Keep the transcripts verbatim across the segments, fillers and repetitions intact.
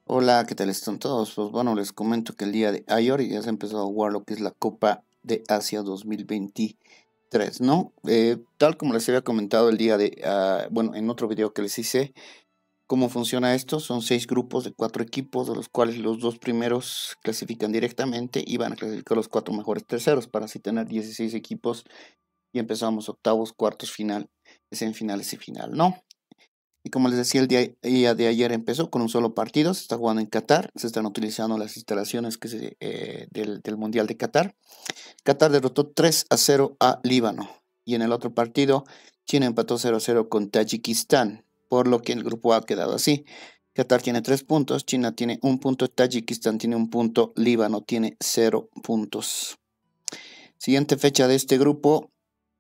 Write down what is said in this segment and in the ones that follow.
Hola, ¿qué tal están todos? Pues bueno, les comento que el día de ayer ya se empezó a jugar lo que es la Copa de Asia dos mil veintitrés, ¿no? Eh, tal como les había comentado el día de, ah, bueno, en otro video que les hice, cómo funciona esto, son seis grupos de cuatro equipos, de los cuales los dos primeros clasifican directamente y van a clasificar los cuatro mejores terceros para así tener dieciséis equipos y empezamos octavos, cuartos, final, semifinales y final, ¿no? Y como les decía, el día, día de ayer empezó con un solo partido, se está jugando en Qatar, se están utilizando las instalaciones que se, eh, del, del Mundial de Qatar. Qatar derrotó tres a cero a Líbano y en el otro partido China empató cero a cero con Tayikistán, por lo que el grupo A ha quedado así. Qatar tiene tres puntos, China tiene un punto, Tayikistán tiene un punto, Líbano tiene cero puntos. Siguiente fecha de este grupo,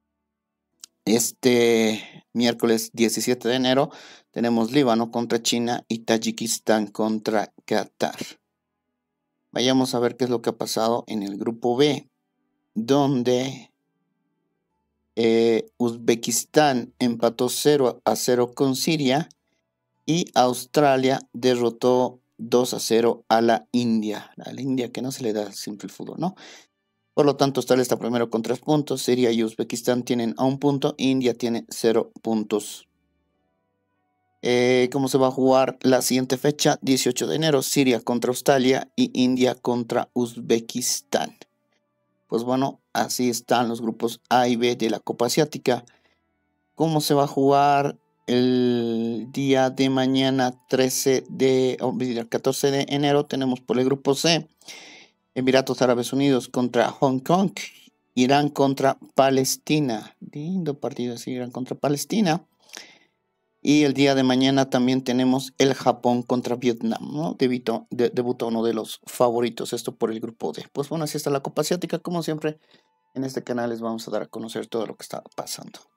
este miércoles diecisiete de enero tenemos Líbano contra China y Tayikistán contra Qatar. Vayamos a ver qué es lo que ha pasado en el grupo B, donde eh, Uzbekistán empató cero a cero con Siria y Australia derrotó dos a cero a la India. A la India que no se le da siempre el fútbol, ¿no? Por lo tanto, Australia está primero con tres puntos, Siria y Uzbekistán tienen a un punto, India tiene cero puntos. Eh, ¿Cómo se va a jugar la siguiente fecha? dieciocho de enero, Siria contra Australia y India contra Uzbekistán. Pues bueno, así están los grupos A y B de la Copa Asiática. ¿Cómo se va a jugar el día de mañana trece de, oh, catorce de enero? Tenemos por el grupo C, Emiratos Árabes Unidos contra Hong Kong, Irán contra Palestina. Lindo partido así, Irán contra Palestina. Y el día de mañana también tenemos el Japón contra Vietnam, ¿no? Debutó, de, debutó uno de los favoritos, esto por el grupo D. Pues bueno, así está la Copa Asiática. Como siempre, en este canal les vamos a dar a conocer todo lo que está pasando.